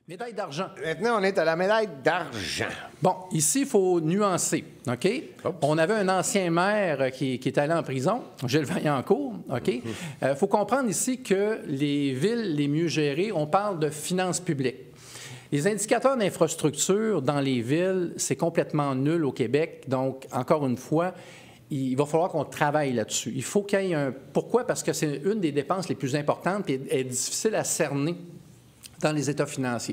Médaille d'argent. Maintenant, on est à la médaille d'argent. Bon, ici, il faut nuancer, OK? Oups. On avait un ancien maire qui est allé en prison, Gilles Vaillancourt, OK? Il faut comprendre ici que les villes les mieux gérées, on parle de finances publiques. Les indicateurs d'infrastructure dans les villes, c'est complètement nul au Québec. Donc, encore une fois, il va falloir qu'on travaille là-dessus. Il faut qu'il y ait un... Pourquoi? Parce que c'est une des dépenses les plus importantes et est difficile à cerner dans les états financiers.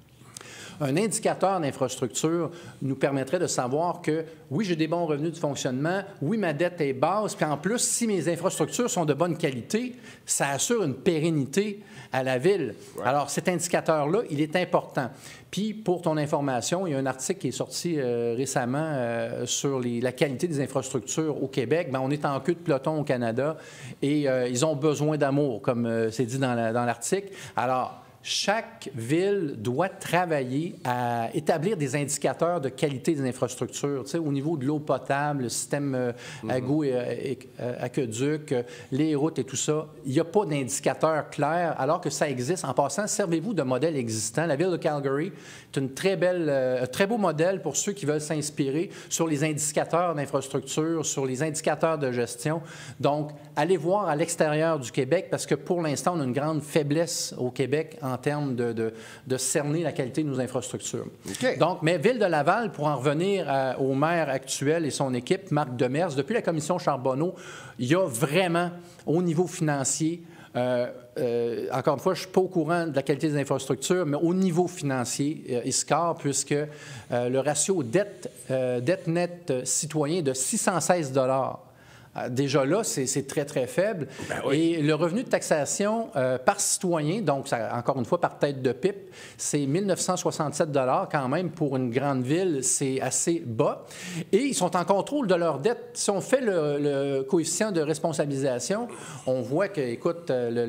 Un indicateur d'infrastructure nous permettrait de savoir que, oui, j'ai des bons revenus de fonctionnement, oui, ma dette est basse, puis en plus, si mes infrastructures sont de bonne qualité, ça assure une pérennité à la ville. Ouais. Alors, cet indicateur-là, il est important. Puis, pour ton information, il y a un article qui est sorti récemment sur la qualité des infrastructures au Québec. Bien, on est en queue de peloton au Canada et ils ont besoin d'amour, comme c'est dit dans l'article. Alors, chaque ville doit travailler à établir des indicateurs de qualité des infrastructures, tu sais, au niveau de l'eau potable, le système AGO et aqueduc, les routes et tout ça. Il n'y a pas d'indicateur clair, alors que ça existe. En passant, servez-vous de modèles existants. La ville de Calgary est un très beau modèle pour ceux qui veulent s'inspirer sur les indicateurs d'infrastructure, sur les indicateurs de gestion. Donc, allez voir à l'extérieur du Québec, parce que pour l'instant, on a une grande faiblesse au Québec en termes de cerner la qualité de nos infrastructures. Okay. Donc, mais Ville de Laval, pour en revenir au maire actuel et son équipe, Marc Demers, depuis la commission Charbonneau, il y a vraiment, au niveau financier, encore une fois, je ne suis pas au courant de la qualité des infrastructures, mais au niveau financier, il score puisque le ratio dette nette citoyen est de 616 $. Déjà là, c'est très, très faible. Ben oui. Et le revenu de taxation par citoyen, donc ça, encore une fois par tête de pipe, c'est 1 967 $ quand même pour une grande ville, c'est assez bas. Et ils sont en contrôle de leur dette. Si on fait le coefficient de responsabilisation, on voit que, écoute,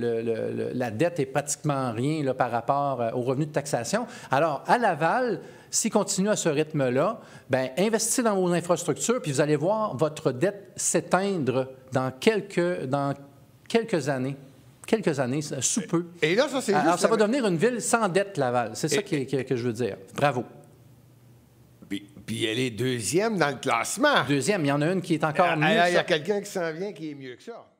la dette est pratiquement rien là, par rapport au revenu de taxation. Alors, à Laval, s'il continue à ce rythme-là, bien, investissez dans vos infrastructures, puis vous allez voir votre dette s'éteindre dans quelques années. Quelques années, sous peu. Et là, ça, c'est Alors, ça va devenir une ville sans dette, Laval. C'est ça que je veux dire. Bravo. Puis elle est deuxième dans le classement. Deuxième, il y en a une qui est encore mieux. Il y a quelqu'un qui s'en vient qui est mieux que ça.